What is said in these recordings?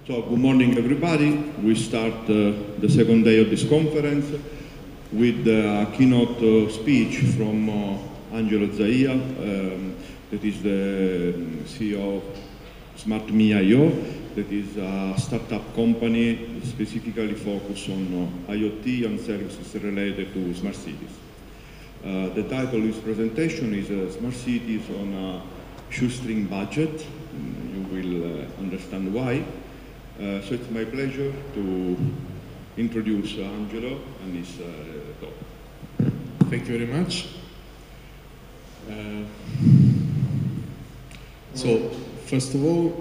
So, good morning everybody. We start the second day of this conference with a keynote speech from Angelo Zaia, that is the CEO of SmartMe.io, that is a startup company specifically focused on IoT and services related to smart cities. The title of his presentation is Smart Cities on a Shoestring Budget. You will understand why. So it's my pleasure to introduce Angelo and his talk. Thank you very much. So, first of all,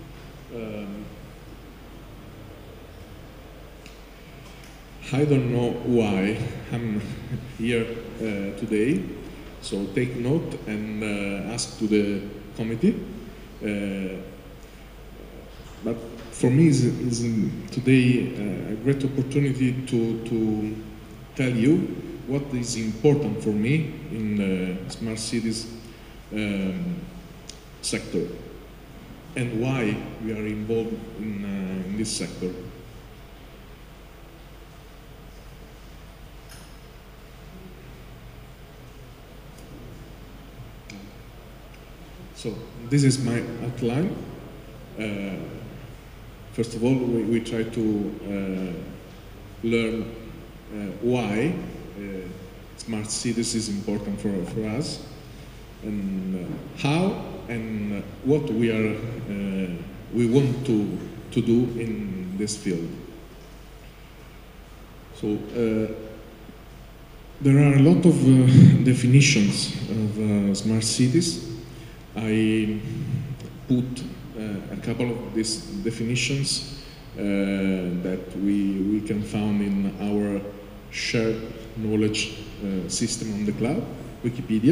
I don't know why I'm here today, so take note and ask to the committee. But for me, is today a great opportunity to tell you what is important for me in the smart cities sector and why we are involved in this sector. So this is my outline. First of all, we try to learn why smart cities is important for us, and how and what we want to do in this field. So there are a lot of definitions of smart cities. I put a couple of these definitions that we can find in our shared knowledge system on the cloud, Wikipedia.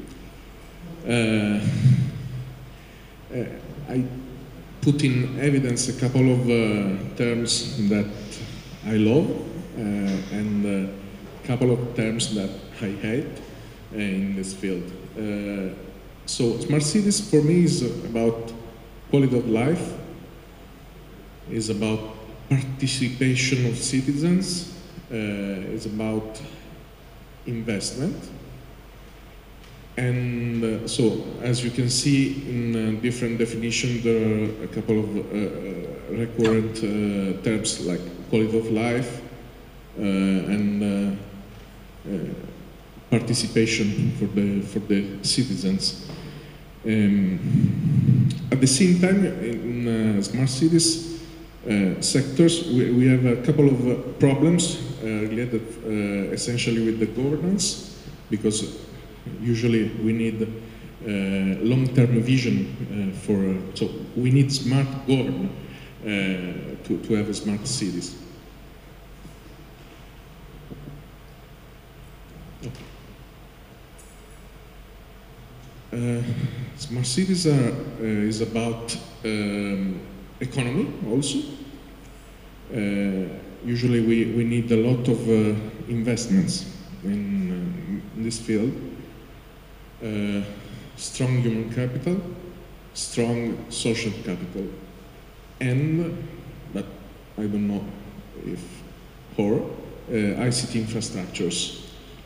I put in evidence a couple of terms that I love and a couple of terms that I hate in this field. So smart cities for me is about quality of life, is about participation of citizens, is about investment. And so, as you can see in different definitions, there are a couple of recurrent terms like quality of life and participation for the citizens. At the same time, in smart cities sectors, we have a couple of problems related essentially with the governance, because usually we need long-term vision so we need smart governance to have smart cities. Smart cities is about economy also. Usually we need a lot of investments in this field. Strong human capital, strong social capital, and, but I don't know if, or ICT infrastructures.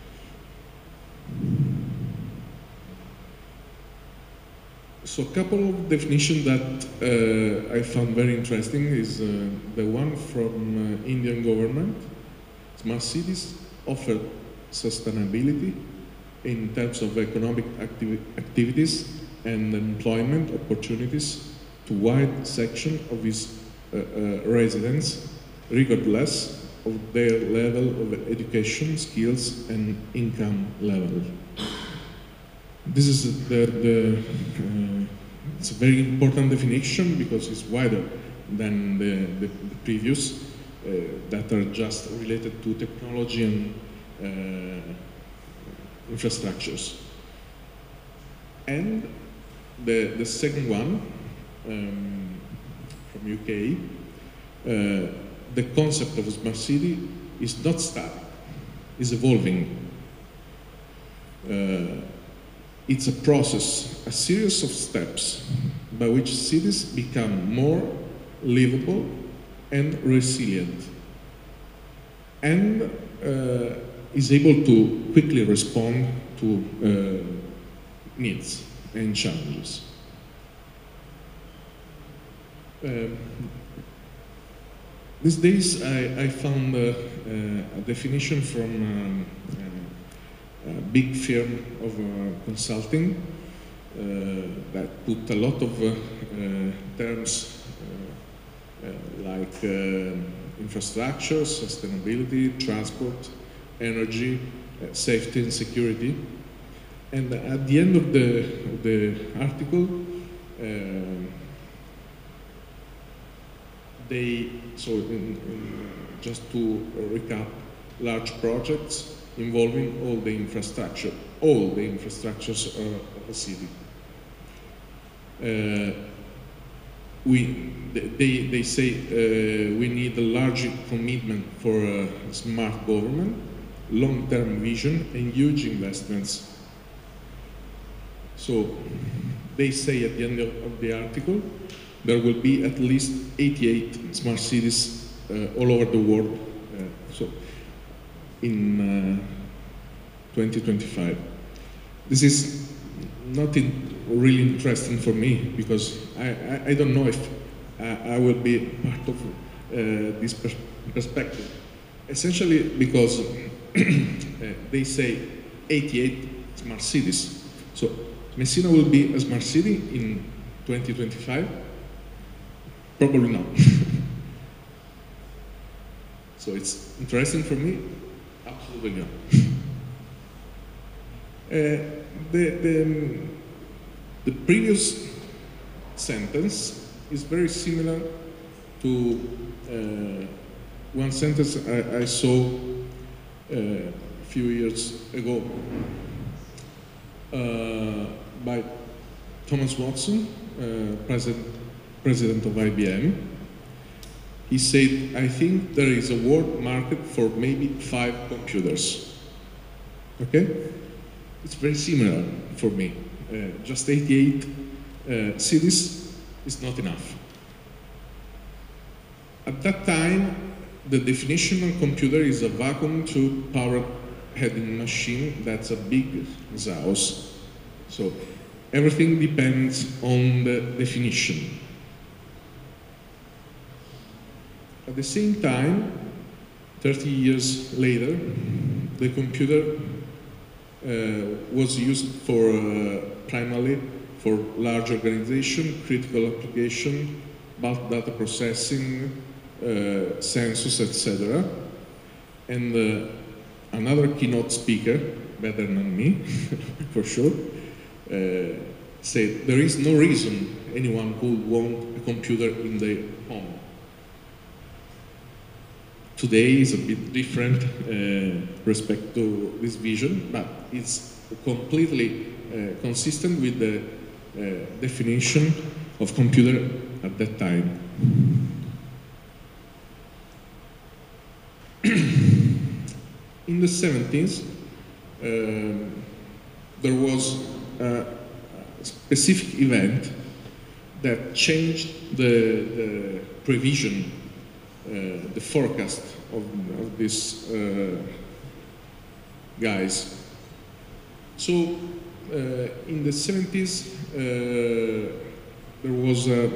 So a couple of definitions that I found very interesting is the one from Indian government. Smart cities offer sustainability in terms of economic activities and employment opportunities to wide section of its residents, regardless of their level of education, skills, and income level. This is it's a very important definition because it's wider than the previous that are just related to technology and infrastructures. And the second one from UK, the concept of a smart city is not static, it's evolving. It's a process, a series of steps by which cities become more livable, and resilient, and is able to quickly respond to needs and challenges. These days I found a definition from a big firm of consulting that put a lot of terms like infrastructure, sustainability, transport, energy, safety and security. And at the end of the article, just to recap, large projects involving all the infrastructures of a city. They say we need a large commitment for a smart government, long-term vision, and huge investments. So they say at the end of the article, there will be at least 88 smart cities all over the world in 2025. This is not really interesting for me because I don't know if I will be part of this perspective. Essentially because they say 88 smart cities. So Messina will be a smart city in 2025? Probably not. So it's interesting for me? Absolutely not. The previous sentence is very similar to one sentence I saw a few years ago by Thomas Watson, president of IBM. He said, I think there is a world market for maybe 5 computers. Okay? It's very similar for me. Just 88 cities is not enough. At that time, the definition of computer is a vacuum tube powered heading machine that's a big house. So everything depends on the definition. At the same time, 30 years later, the computer was used for primarily for large organization, critical application, bulk data processing, census, etc. And another keynote speaker, better than me, for sure, said there is no reason anyone would want a computer in their home. Today is a bit different respect to this vision, but it's completely consistent with the definition of computer at that time. In the 70s, there was a specific event that changed the prevision, the forecast of these guys. So in the 70s, there was a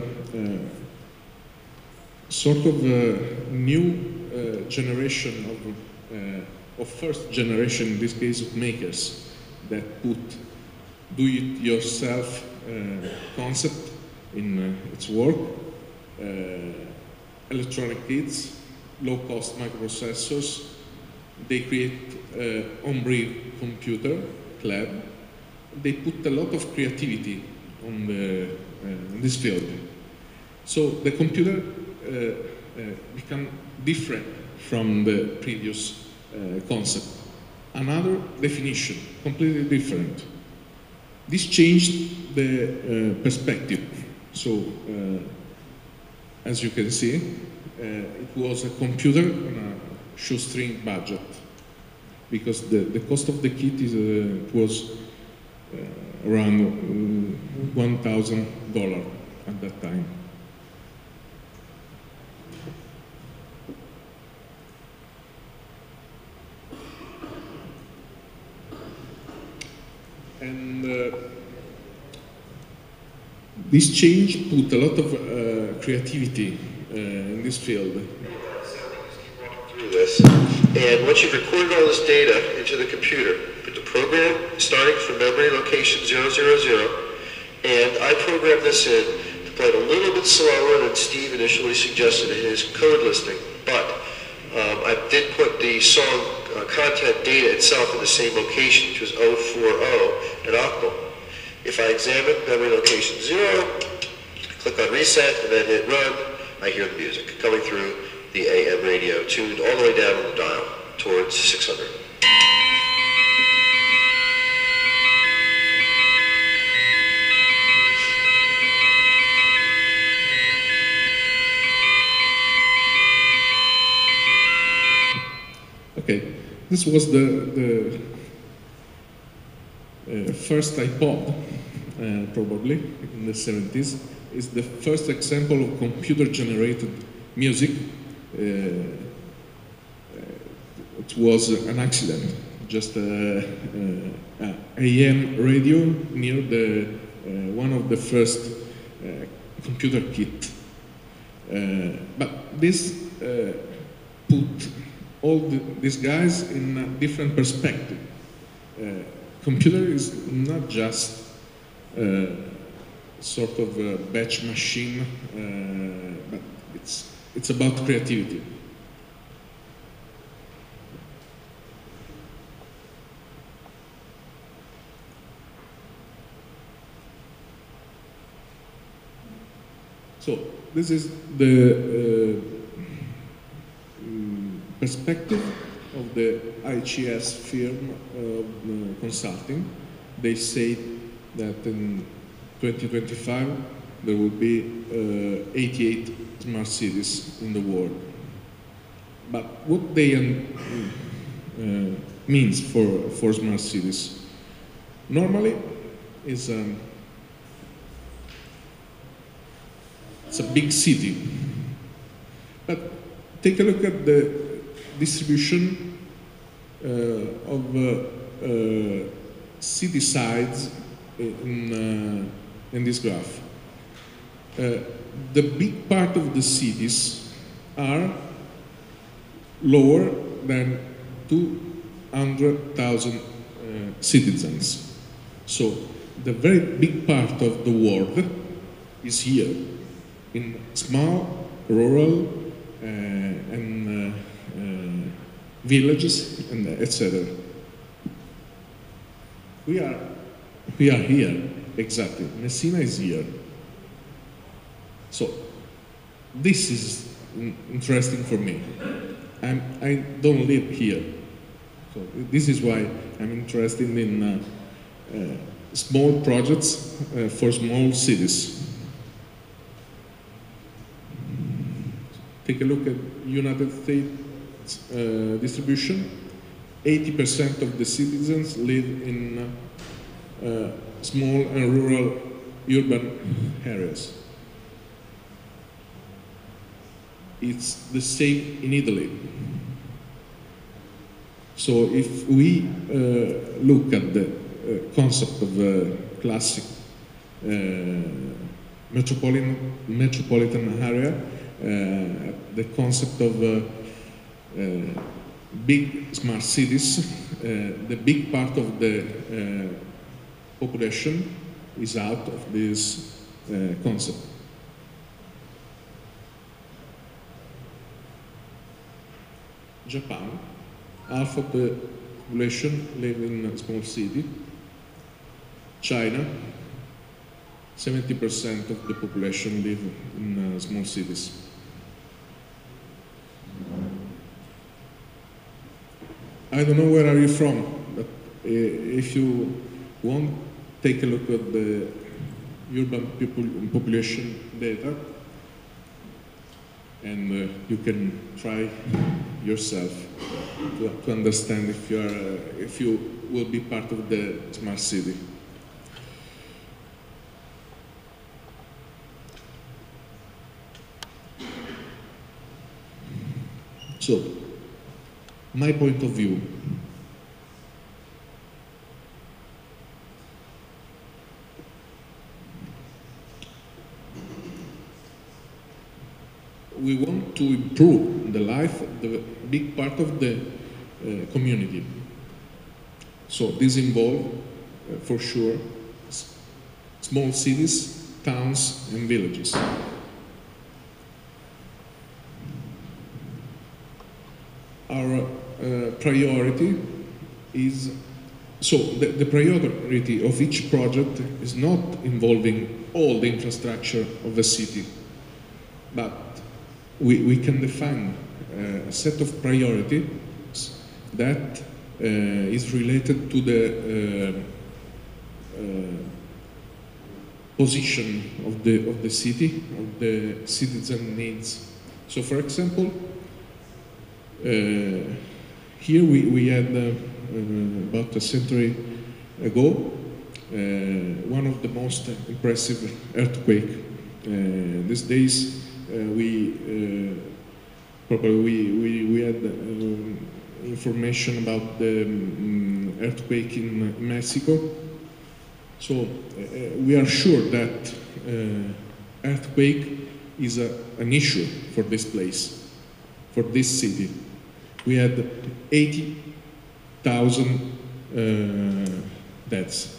sort of a new generation of first generation, in this case, of makers that put do-it-yourself concept in its work. Electronic kits, low-cost microprocessors. They create Homebrew computer, lab. They put a lot of creativity on this field. So the computer became different from the previous concept. Another definition, completely different. This changed the perspective. So, as you can see, it was a computer on a shoestring budget because the cost of the kit was around $1,000 at that time. And this change put a lot of creativity in this field. Through this, and once you've recorded all this data into the computer, put the program starting from memory location 000, and I programmed this in to play it a little bit slower than Steve initially suggested in his code listing, but I did put the song content data itself in the same location, which was 040 and octal. If I examine memory location 0, click on reset, and then hit run, I hear the music coming through the AM radio, tuned all the way down on the dial towards 600. Okay, this was the first iPod, probably, in the 70s. It's the first example of computer-generated music. It was an accident, just AM radio near the one of the first computer kit. But this put all these guys in a different perspective. Computer is not just sort of a batch machine, but it's about creativity. So this is the perspective of the IHS firm consulting. They say that in 2025 there will be 88 smart cities in the world. But what they means for smart cities normally is it's a big city. But take a look at the distribution of city sides in this graph. The big part of the cities are lower than 200,000 citizens. So the very big part of the world is here, in small, rural, and villages, and etc. We are here, exactly. Messina is here. So this is interesting for me. I don't live here. So this is why I'm interested in small projects for small cities. Take a look at United States distribution. 80% of the citizens live in small and rural urban areas. It's the same in Italy. So if we look at the concept of classic metropolitan area, the concept of big smart cities, the big part of the population is out of this concept. Japan, half of the population live in a small city. China, 70% of the population live in small cities. I don't know where are you from, but if you want, take a look at the urban population data, and you can try yourself to understand if you will be part of the smart city. So, my point of view. we want to improve the life of the big part of the community. So this involves, for sure, small cities, towns, and villages. Our priority is, so the priority of each project is not involving all the infrastructure of the city, but we can define a set of priorities that is related to the position of the city, of the citizen needs. So, for example, here we had about a century ago one of the most impressive earthquakes. These days we had information about the earthquake in Mexico. So we are sure that earthquake is an issue for this place, for this city. We had 80,000 deaths.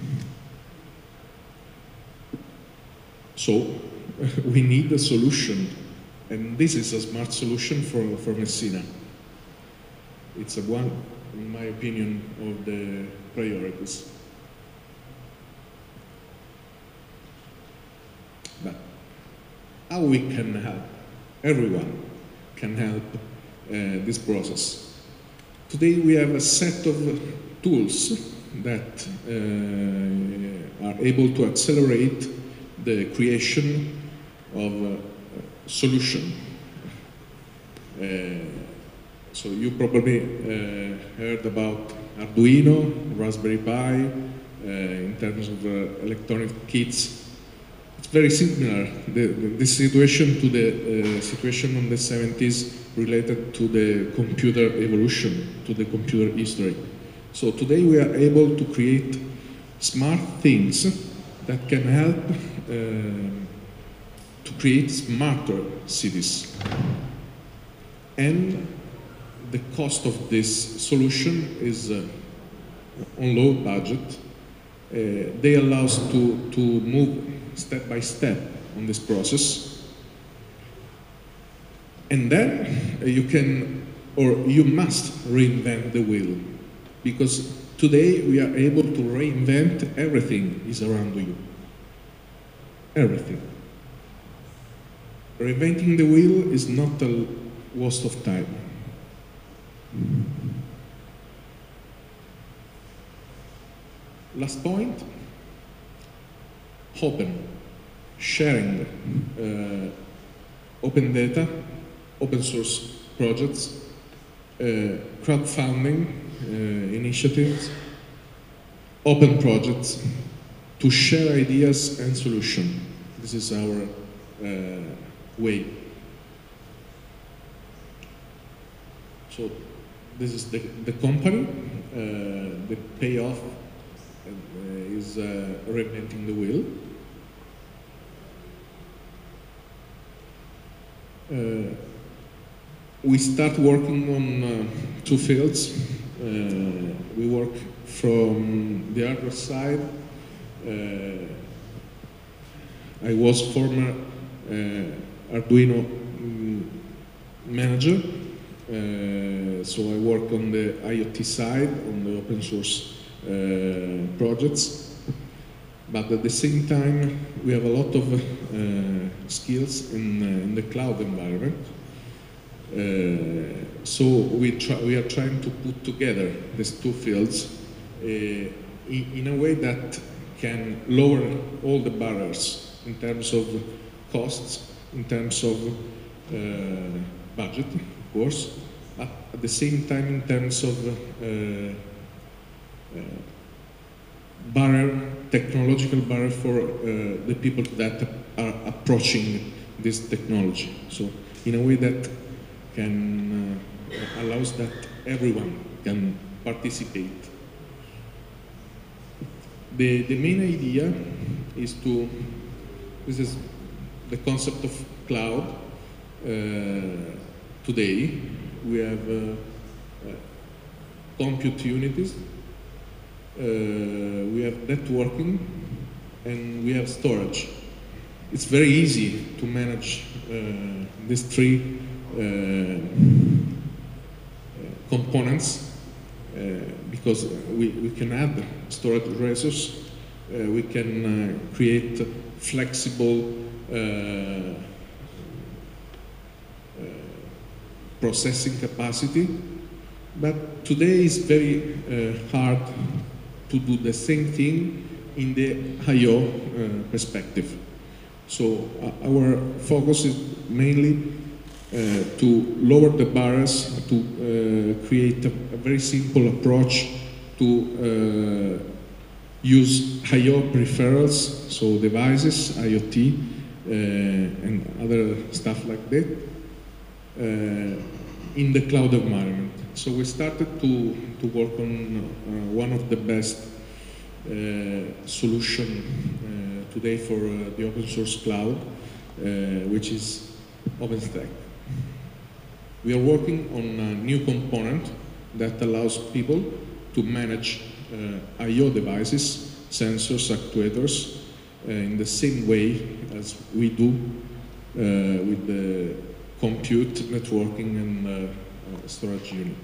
So we need a solution, and this is a smart solution for Messina. It's one, in my opinion, of the priorities. But how we can help? Everyone can help this process. Today we have a set of tools that are able to accelerate the creation of a solution. So you probably heard about Arduino, Raspberry Pi, in terms of electronic kits. It's very similar, this situation, to the situation in the 70s related to the computer evolution, to the computer history. So today we are able to create smart things that can help to create smarter cities. And the cost of this solution is on low budget. They allow us to move step by step on this process. And then you can, or you must reinvent the wheel, because today we are able to reinvent everything is around you. Everything. Reinventing the wheel is not a waste of time. Last point, open, sharing, open data, open source projects, crowdfunding initiatives, open projects to share ideas and solutions. This is our way. So this is the company. The payoff is reinventing the wheel. We start working on two fields. We work from the hardware side. I was former Arduino manager, so I work on the IoT side, on the open source projects. But at the same time, we have a lot of skills in the cloud environment. So we are trying to put together these two fields in a way that can lower all the barriers in terms of costs, in terms of budget, of course, but at the same time in terms of technological barrier for the people that are approaching this technology. So in a way that can allows that everyone can participate. The main idea is this is the concept of cloud. today we have compute unities, we have networking, and we have storage. It's very easy to manage these three components because we can add storage resources, we can create flexible processing capacity, but today is very hard to do the same thing in the I/O perspective. So our focus is mainly to lower the barriers, to create a very simple approach to use I/O peripherals, so devices, IoT, and other stuff like that, in the cloud environment. So we started to work on one of the best solution today for the open source cloud, which is OpenStack. We are working on a new component that allows people to manage I/O devices, sensors, actuators, in the same way as we do with the compute, networking, and storage unit.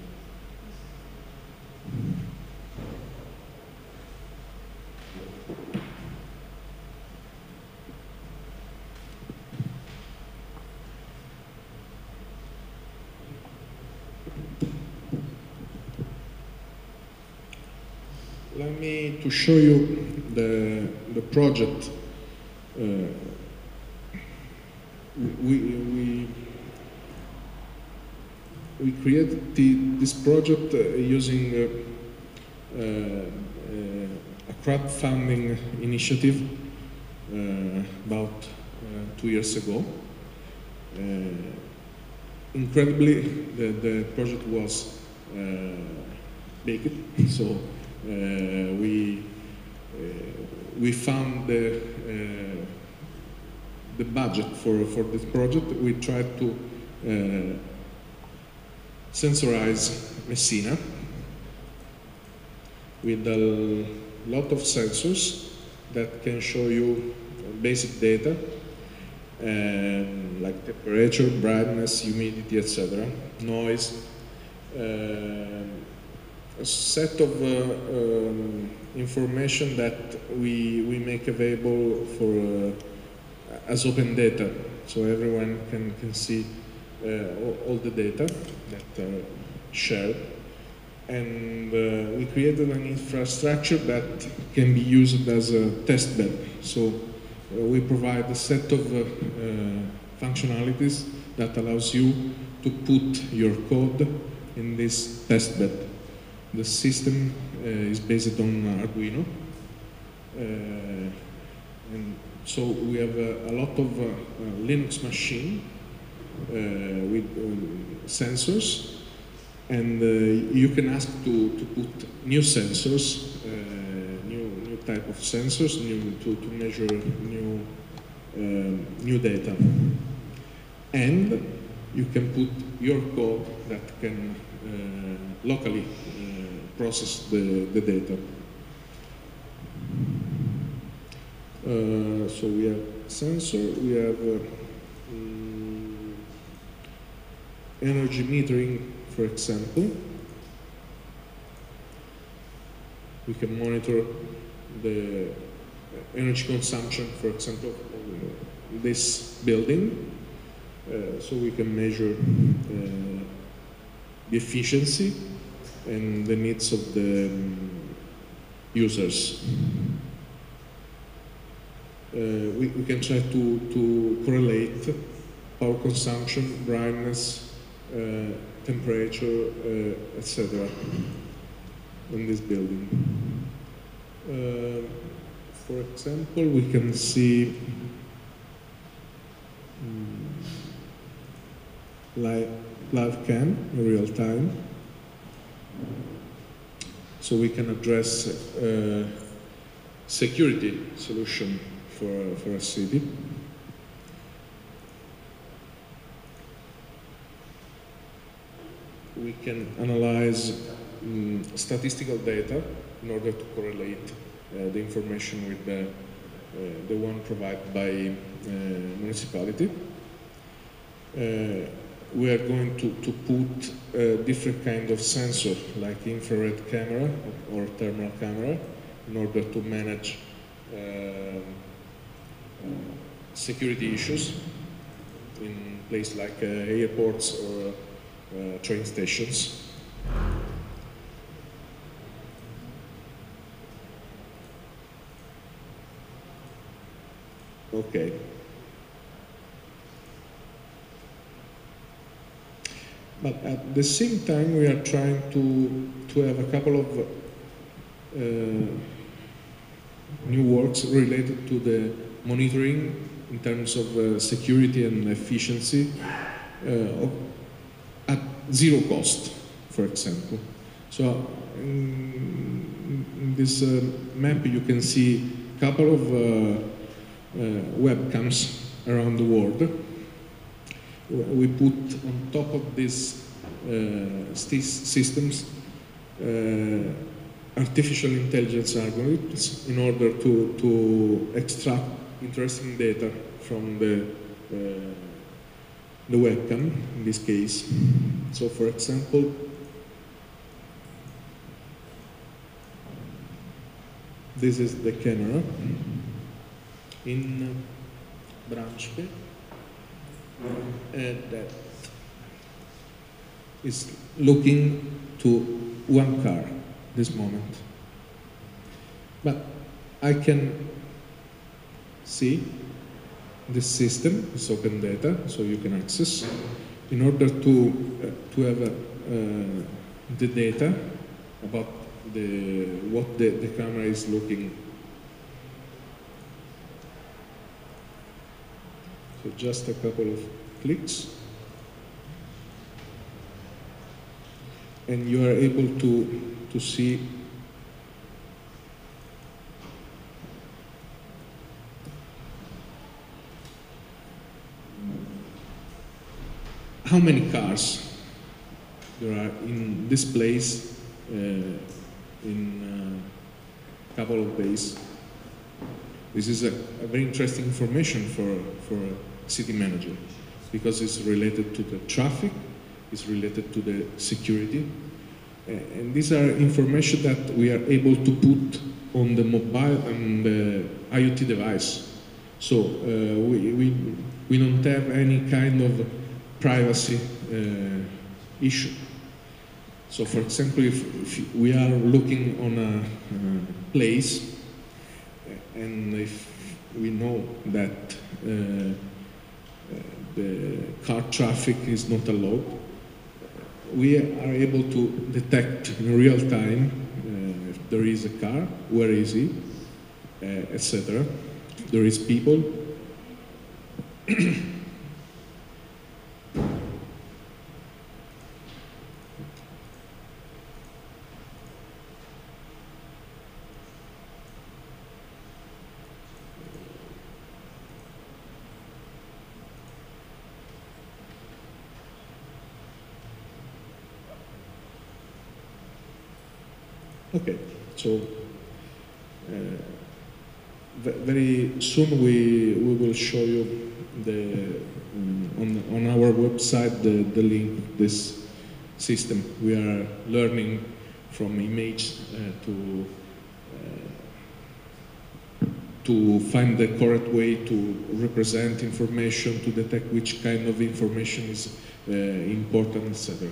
Let me to show you the project. We created this project using a crowdfunding initiative about 2 years ago. Incredibly, the project was big, so we found the budget for this project. We tried to sensorize Messina with a lot of sensors that can show you basic data like temperature, brightness, humidity, etc., noise, a set of information that we make available for as open data, so everyone can see all the data that are shared. And we created an infrastructure that can be used as a test bed. So we provide a set of functionalities that allows you to put your code in this test bed. The system is based on Arduino. And so we have a lot of Linux machine with sensors, and you can ask to put new sensors, new type of sensors, to measure new data, and you can put your code that can locally process the data. So we have sensor, we have energy metering, for example. We can monitor the energy consumption, for example, of this building. So we can measure the efficiency and the needs of the users. We can try to correlate power consumption, brightness, temperature, etc. in this building. For example, we can see live cam in real time. So we can address security solution for a city. we can analyze statistical data in order to correlate the information with the one provided by municipality. We are going to put different kind of sensor, like infrared camera or thermal camera, in order to manage security issues in places like airports or train stations. Okay. But at the same time, we are trying to have a couple of new works related to the monitoring in terms of security and efficiency at zero cost, for example. So in this map, you can see a couple of webcams around the world. We put on top of these systems artificial intelligence algorithms in order to extract interesting data from the webcam, in this case. So, for example, this is the camera in Branchpe, that is looking to one car this moment. But I can see this system, this open data, so you can access, in order to have the data about what the camera is looking. So just a couple of clicks, and you are able to see how many cars there are in this place in a couple of days. This is a very interesting information for a city manager, because it's related to the traffic, it's related to the security, and these are information that we are able to put on the mobile and the IoT device. So we don't have any kind of privacy issue. So, for example, if we are looking on a place, and if we know that the car traffic is not allowed, we are able to detect in real time if there is a car, where is he, etc. If there is people. Okay, so very soon we will show you on our website the link, this system. We are learning from image to find the correct way to represent information, to detect which kind of information is important, etc.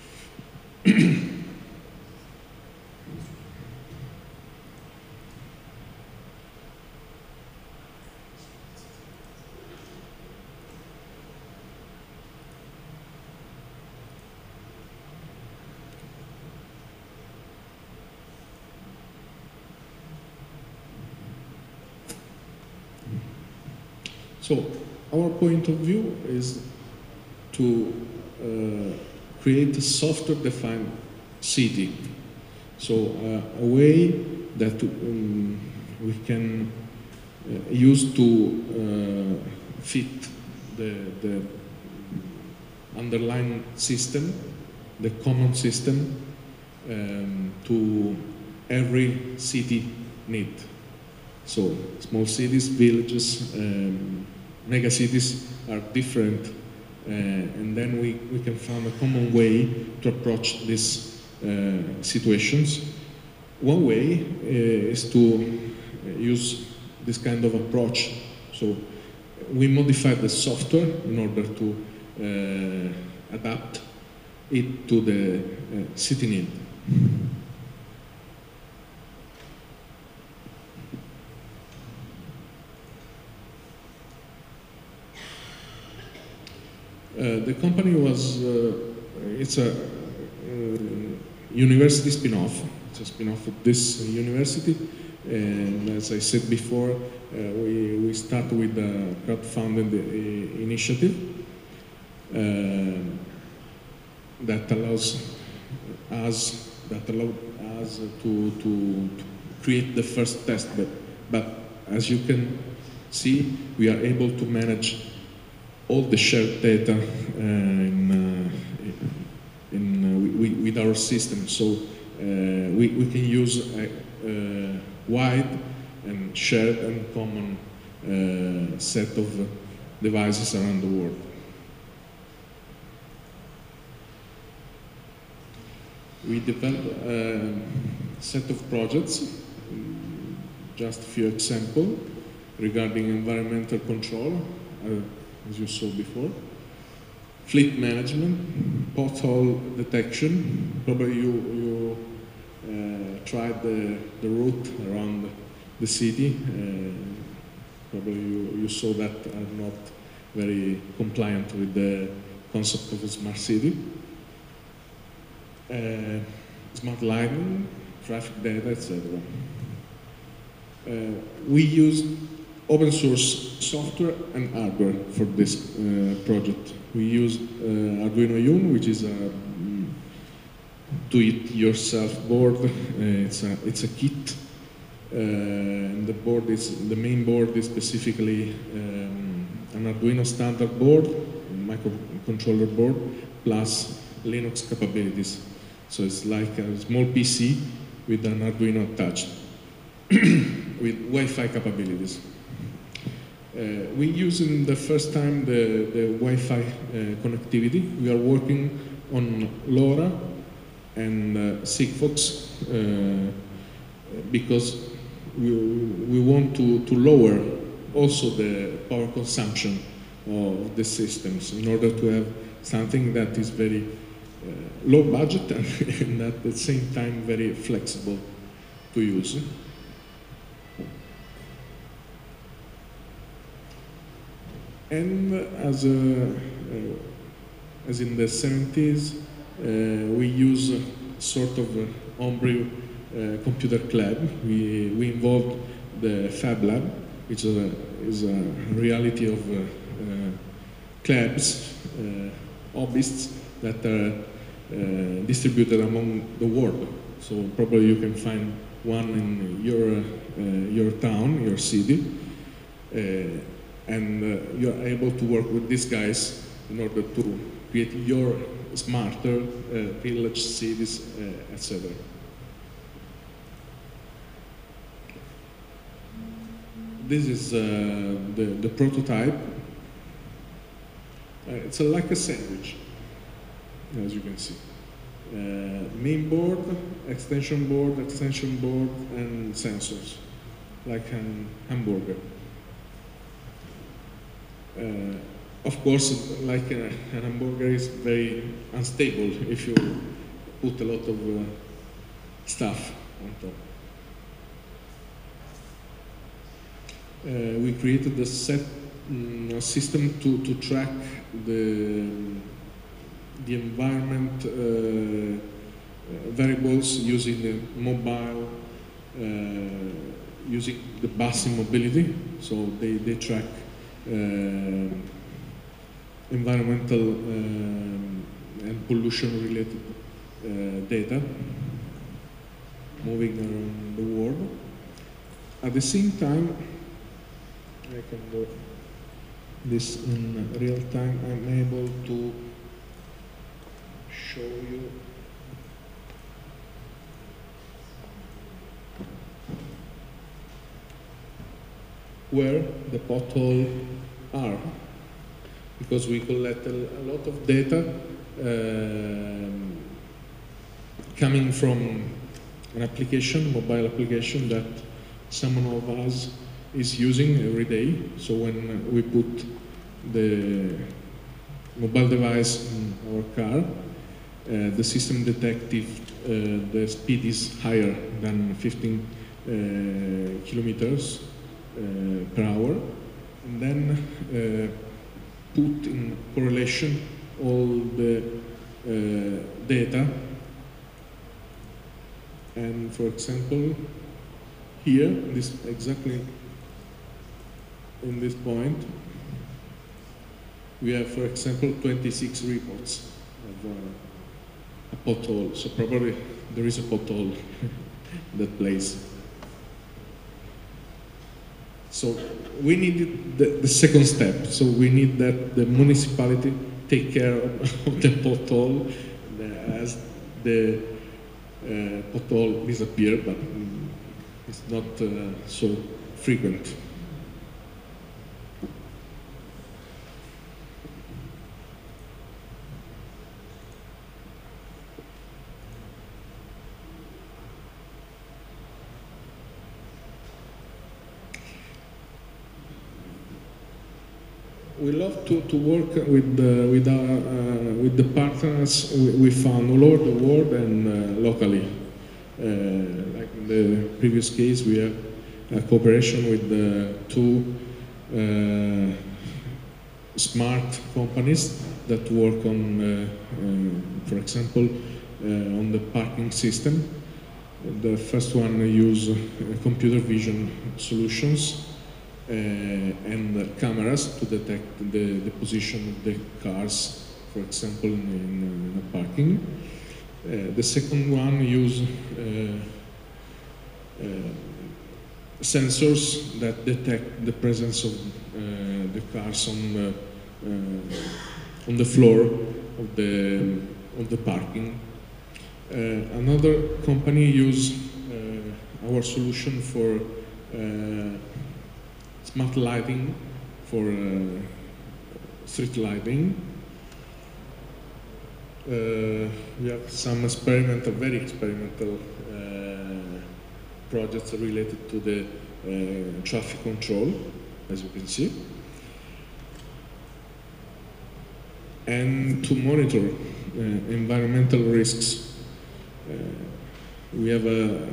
So our point of view is to create a software-defined city. So a way that we can use to fit the underlying system the common system to every city need. So small cities, villages, mega cities are different, and then we can find a common way to approach these situations. One way is to use this kind of approach. So we modify the software in order to adapt it to the city need. The company was, it's a university spin-off. It's a spin-off of this university. And as I said before, we start with a crowdfunded initiative that allowed us to create the first test bed. But as you can see, we are able to manage all the shared data with our system. So we can use a wide and shared and common set of devices around the world. We developed a set of projects, just a few examples, regarding environmental control, as you saw before, fleet management, pothole detection. Probably you tried the route around the city. Probably you saw that are not very compliant with the concept of a smart city. Smart lighting, traffic data, etc. We use open source software and hardware for this project. We use Arduino Uno, which is a do-it-yourself board. It's a kit, and the main board is specifically an Arduino standard board, microcontroller board, plus Linux capabilities. So it's like a small PC with an Arduino attached, with Wi-Fi capabilities. We use in the first time the Wi-Fi connectivity. We are working on LoRa and Sigfox because we want to lower also the power consumption of the systems in order to have something that is very low budget and at the same time very flexible to use. And as in the 70s, we use a sort of a homebrew computer club. We involved the Fab Lab, which is a reality of clubs, hobbyists that are distributed among the world. So probably you can find one in your town, your city, and you are able to work with these guys in order to create your smarter village, cities, etc. This is the prototype. It's like a sandwich, as you can see. Main board, extension board, and sensors, like an hamburger. Of course, like an hamburger is very unstable if you put a lot of stuff on top. We created a system to track the environment variables using the mobile, using the bus mobility. So they track environmental and pollution-related data moving around the world. At the same time, I can do this in real time. I'm able to show you where the potholes are, because we collect a lot of data coming from an application, mobile application that someone of us is using every day. So when we put the mobile device in our car, the system detects if the speed is higher than 15 kilometers per hour, and then put in correlation all the data. And for example, here, exactly in this point, we have, for example, 26 reports of a pothole. So probably there is a pothole in that place. So we need the second step. So we need that the municipality take care of the pothole as the pothole disappear, but it's not so frequent. We love to work with the partners we found all over the world and locally. Like in the previous case, we have a cooperation with two smart companies that work on, for example, on the parking system. The first one use computer vision solutions and cameras to detect the position of the cars, for example, in a parking. The second one use sensors that detect the presence of the cars on the floor of the parking. Another company use our solution for smart lighting, for street lighting. We have some very experimental projects related to the traffic control, as you can see. And to monitor environmental risks, we have a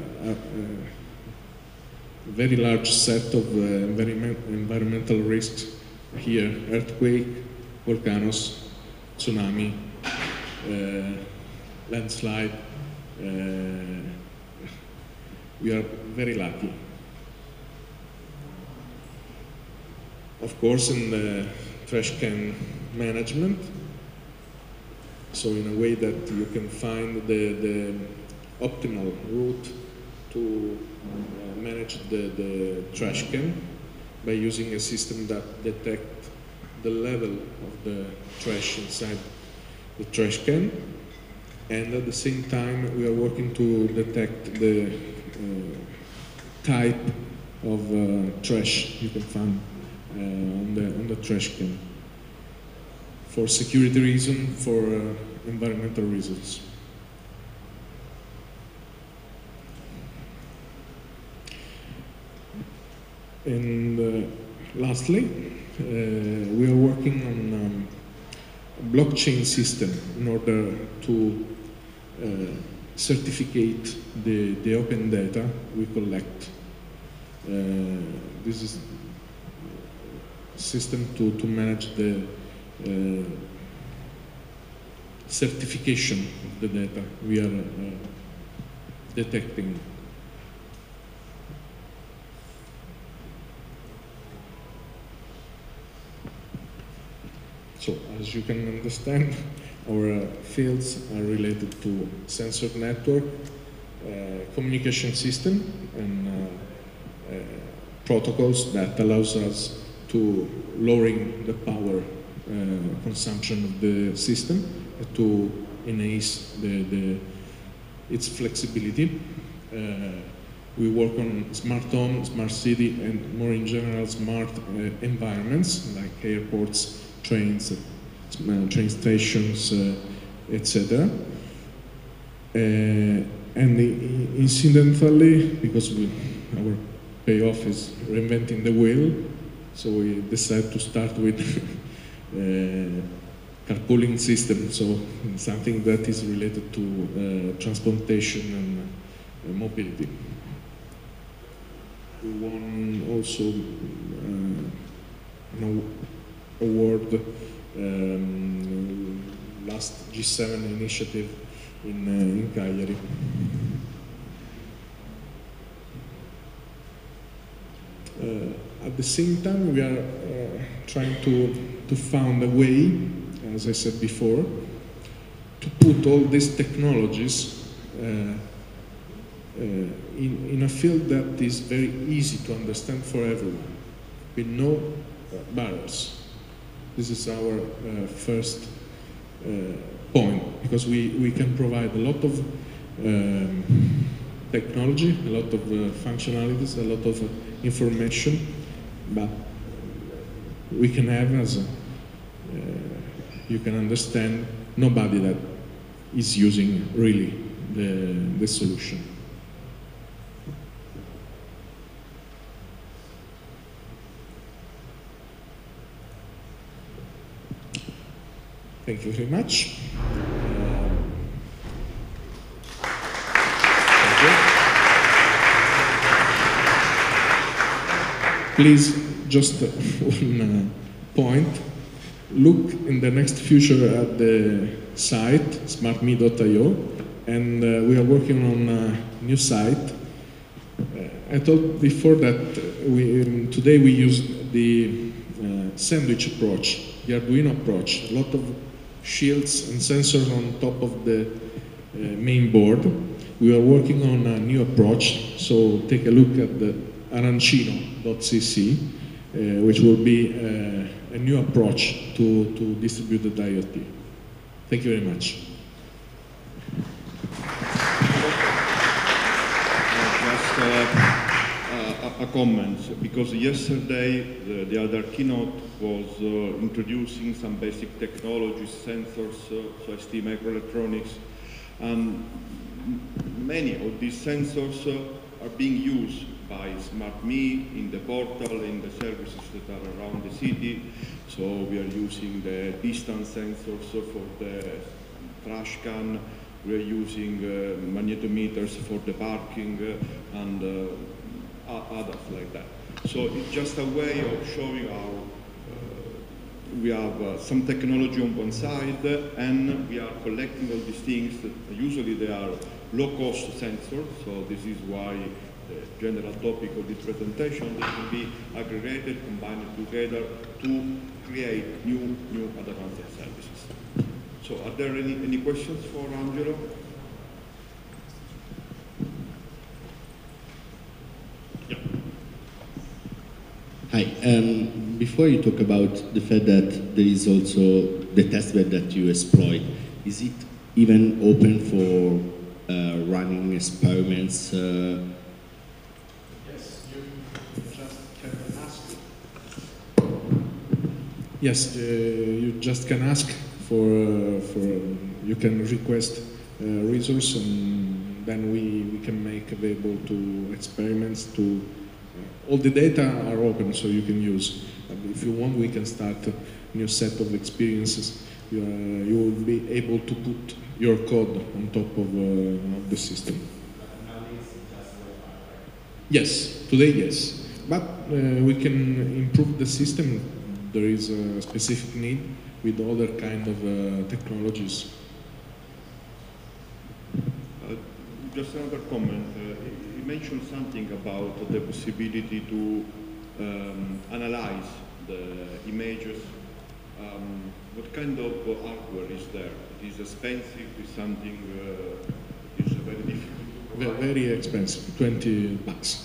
very large set of environmental risks here: earthquake, volcanoes, tsunami, landslide. We are very lucky. Of course, in the trash can management, so in a way that you can find the optimal route to manage the trash can by using a system that detects the level of the trash inside the trash can, and at the same time we are working to detect the type of trash you can find on the trash can, for security reasons, for environmental reasons. And lastly, we are working on a blockchain system in order to certificate the open data we collect. This is a system to manage the certification of the data we are detecting. So, as you can understand, our fields are related to sensor network, communication system, and protocols that allows us to lowering the power consumption of the system, to enhance its flexibility. We work on smart home, smart city, and more in general, smart environments like airports, trains, train stations, etc. And incidentally, because our payoff is reinventing the wheel, so we decided to start with carpooling system, so something that is related to transportation and mobility. We won also an award last G7 initiative in Cagliari. At the same time, we are trying to find a way, as I said before, to put all these technologies in a field that is very easy to understand for everyone, with no barriers. This is our first point, because we can provide a lot of technology, a lot of functionalities, a lot of information, but we can have, as you can understand, nobody that is using really the solution. Thank you very much. Please, just one point. Look in the next future at the site, smartme.io, and we are working on a new site. I told before that today we use the sandwich approach, the Arduino approach, a lot of shields and sensors on top of the main board. We are working on a new approach, so take a look at the arancino.cc, which will be a new approach to distributed IoT. Thank you very much. Just a comment, because yesterday the other keynote was introducing some basic technologies, sensors, so ST microelectronics, and many of these sensors are being used by SmartMe in the portal, in the services that are around the city. So we are using the distance sensors for the trash can. We are using magnetometers for the parking and others like that. So it's just a way of showing how we have some technology on one side, and we are collecting all these things. Usually they are low-cost sensors, so this is why the general topic of this presentation, they can be aggregated, combined together to create new advanced services. So are there any questions for Angelo? Yeah. Hi. Before you talk about the fact that there is also the testbed that you exploit, is it even open for running experiments? Yes, you just can ask. Yes, you just can ask for you can request resource, and then we can make available to experiments to all the data are open, so you can use. If you want, we can start a new set of experiences. You will be able to put your code on top of the system. Yes, today yes, but we can improve the system. There is a specific need with other kind of technologies. Just another comment. You mentioned something about the possibility to analyze the images. What kind of hardware is there? It is expensive, is something is very difficult? Very expensive, $20.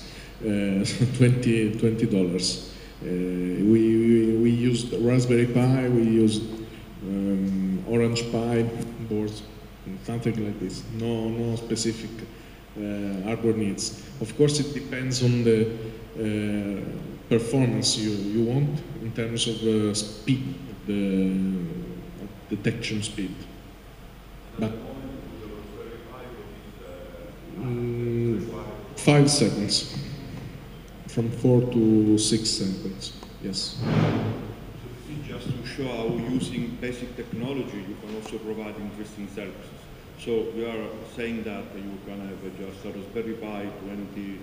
$20. We used Raspberry Pi, we used Orange Pi boards. something like this. No specific hardware needs. Of course, it depends on the performance you want in terms of speed, the detection speed. But 5 seconds, from 4 to 6 seconds. Yes. Just to show how using basic technology you can also provide interesting services. So we are saying that you can have just a Raspberry Pi, $20,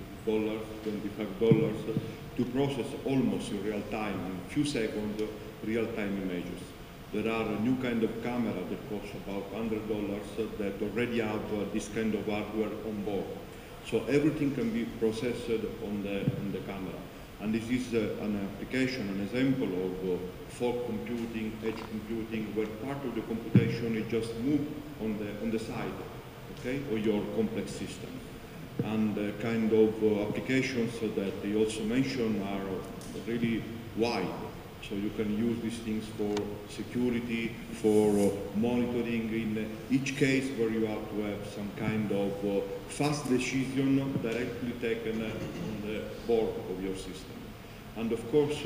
$25 to process almost in real time, in a few seconds, real-time images. There are a new kind of camera that costs about $100 that already have this kind of hardware on board. So everything can be processed on the camera. And this is an application, an example of fog computing, edge computing, where part of the computation is just moved on the side, okay, of your complex system. And the kind of applications that you also mentioned are really wide. So you can use these things for security, for monitoring in each case where you have to have some kind of fast decision directly taken on the board of your system. And of course,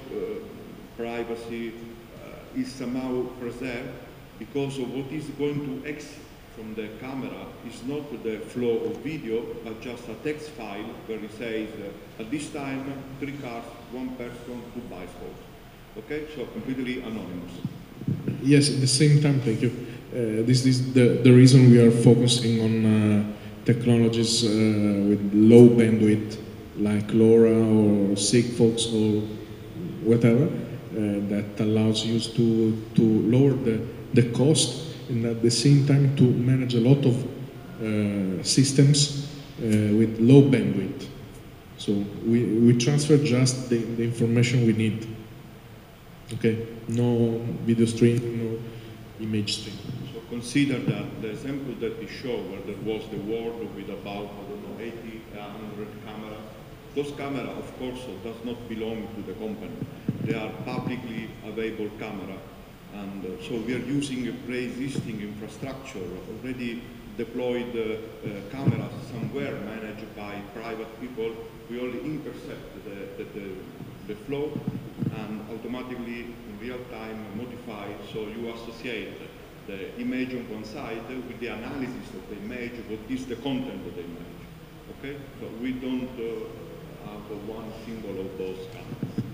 privacy is somehow preserved because of what is going to exit from the camera is not the flow of video, but just a text file where it says, at this time, 3 cars, 1 person, 2 bicycles. Okay, so completely anonymous. Yes, at the same time, thank you. This is the reason we are focusing on technologies with low bandwidth, like LoRa or Sigfox or whatever, that allows you to lower the cost and at the same time to manage a lot of systems with low bandwidth. So we transfer just the information we need. Okay, no video stream, no image stream. So consider that the example that we showed where there was the world with about, I don't know, 80, 100 cameras, those cameras, of course, does not belong to the company. They are publicly available cameras. And so we are using a pre-existing infrastructure, already deployed cameras somewhere managed by private people. We only intercept the flow and automatically in real time modify, so you associate the image on one side with the analysis of the image, what is the content of the image. Okay, so we don't have one single of those cameras.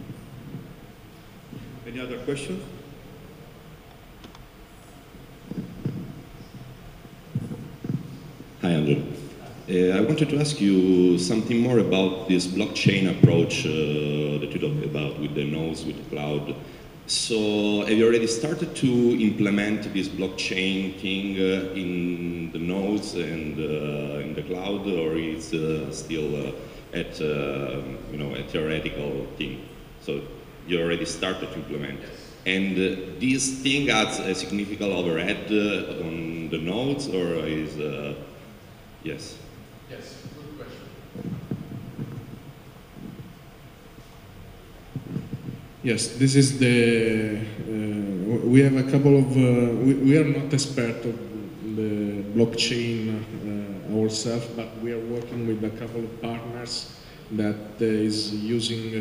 Any other questions? Hi, Angelo. I wanted to ask you something more about this blockchain approach that you talked about with the nodes, with the cloud. So have you already started to implement this blockchain thing in the nodes and in the cloud, or is still at a theoretical thing? So you already started to implement. And this thing adds a significant overhead on the nodes, or is yes? Yes, good question. Yes, this is the, we have a couple of, we are not expert of the blockchain ourselves, but we are working with a couple of partners that is using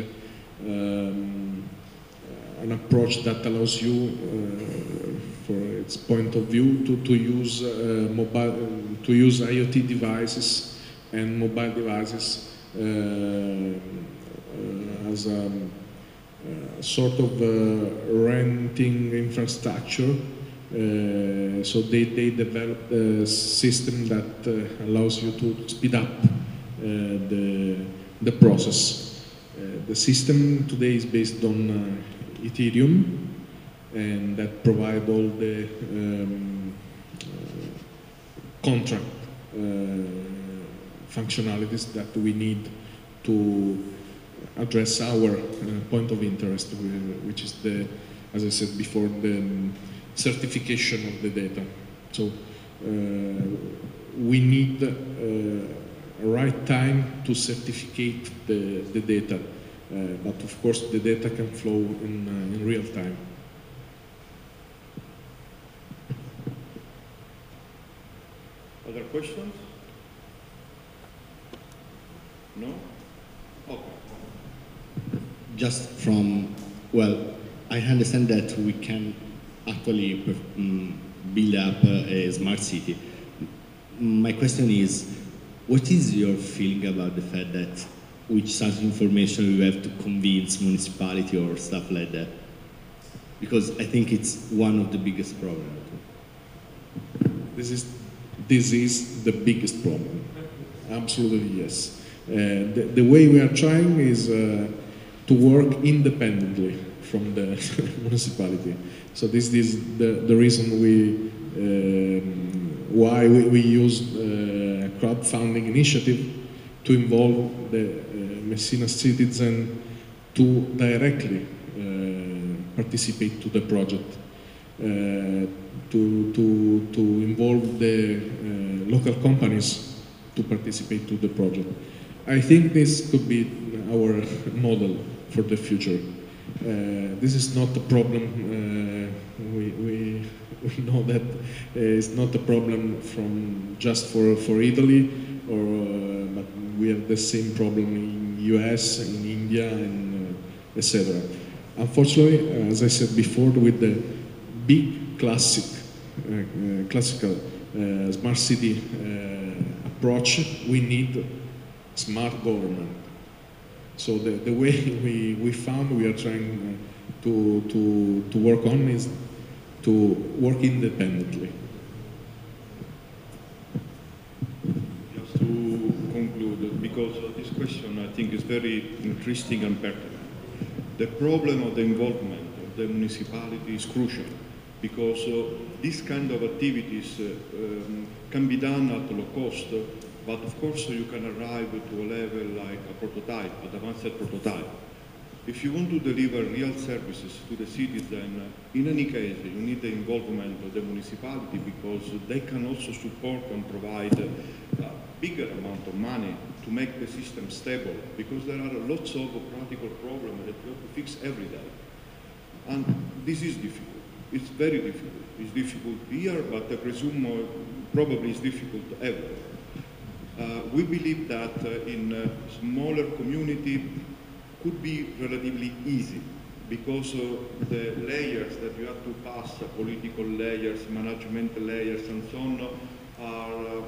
an approach that allows you, for its point of view, to use to use IoT devices and mobile devices as a sort of renting infrastructure. So they developed a system that allows you to speed up the process. The system today is based on Ethereum, and that provide all the contract functionalities that we need to address our point of interest, which is the, as I said before, the certification of the data. So we need a right time to certificate the data, but of course the data can flow in real time. Other questions? No? Okay. Just from, well, I understand that we can actually build up a smart city. My question is, what is your feeling about the fact that with such information you have to convince municipality or stuff like that? Because I think it's one of the biggest problems. This is the biggest problem. Absolutely, yes. The way we are trying is to work independently from the municipality. So this is the reason why we use a crowdfunding initiative to involve the Messina citizen to directly participate to the project, to involve the local companies to participate to the project. I think this could be our model for the future. This is not a problem. We know that it's not a problem from just for Italy, but we have the same problem in US, in India, and etc. Unfortunately, as I said before, with the big classical smart city approach, we need smart government. So the way we found we are trying to work on is to work independently. Just to conclude, because this question I think is very interesting and pertinent. The problem of the involvement of the municipality is crucial, because these kind of activities can be done at low cost, but of course you can arrive to a level like a prototype, an advanced prototype. If you want to deliver real services to the citizen, in any case you need the involvement of the municipality, because they can also support and provide a bigger amount of money to make the system stable, because there are lots of practical problems that you have to fix every day. And this is difficult. It's very difficult. It's difficult here, but I presume probably it's difficult everywhere. We believe that in a smaller community could be relatively easy, because the layers that you have to pass, political layers, management layers, and so on, are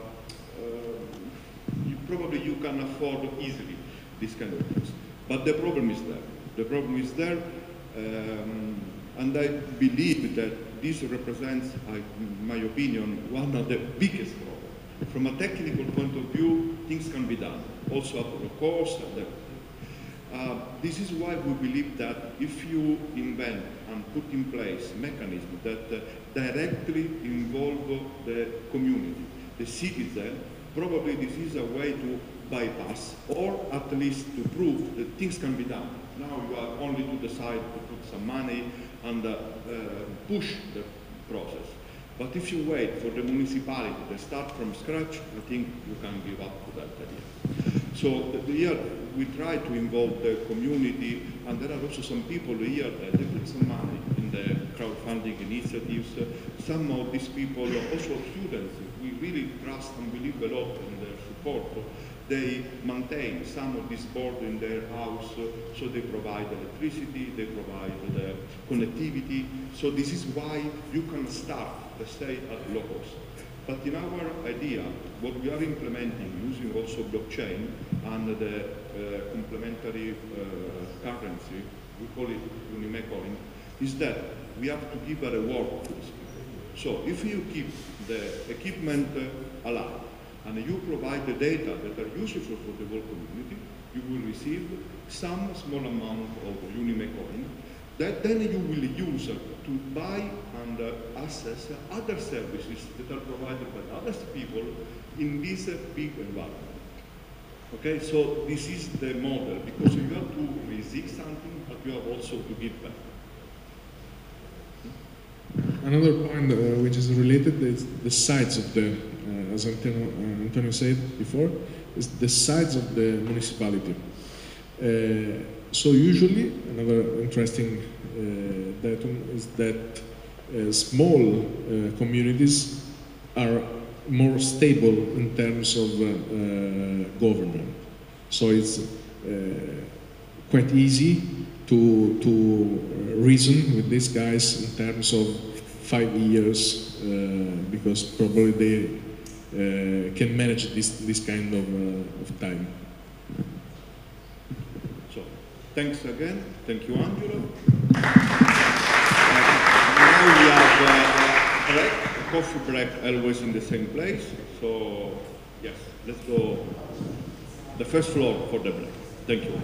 probably you can afford easily this kind of things. But the problem is there. The problem is there, and I believe that this represents, in my opinion, one of the biggest problems. From a technical point of view, things can be done, also at low cost. This is why we believe that if you invent and put in place mechanisms that directly involve the community, the citizen, probably this is a way to bypass, or at least to prove that things can be done. Now you have only to decide to put some money and push the process. But if you wait for the municipality to start from scratch, I think you can give up to that idea. So here we try to involve the community, and there are also some people here that they put some money in the crowdfunding initiatives. Some of these people, also students, we really trust and believe a lot in their support. They maintain some of this board in their house, so they provide electricity, they provide the connectivity. So this is why you can start the state at low cost. But in our idea, what we are implementing using also blockchain and the complementary currency, we call it Unimecoin, is that we have to give a reward to these people. So if you keep the equipment alive, and you provide the data that are useful for the whole community, you will receive some small amount of Unimecoin that then you will use to buy and access other services that are provided by other people in this big environment. Okay, so this is the model, because you have to receive something, but you have also to give back. Another point which is related is the size of the, as Antonio said before, is the size of the municipality. So usually, another interesting datum is that small communities are more stable in terms of government. So it's quite easy to reason with these guys in terms of 5 years because probably they can manage this kind of time. So, thanks again. Thank you, Angelo. Now we have a break, a coffee break, always in the same place. So, yes, let's go the first floor for the break. Thank you.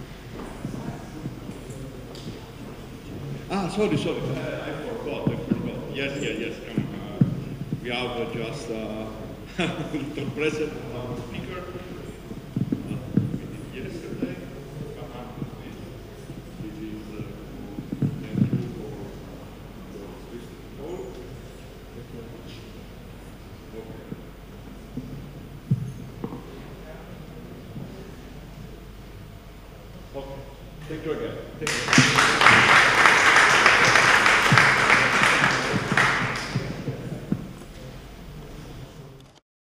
Ah, sorry, I forgot. Yes, come on. We have just little present speaker. Yesterday. This is thank you for this call. Okay. Thank you again. Thank you.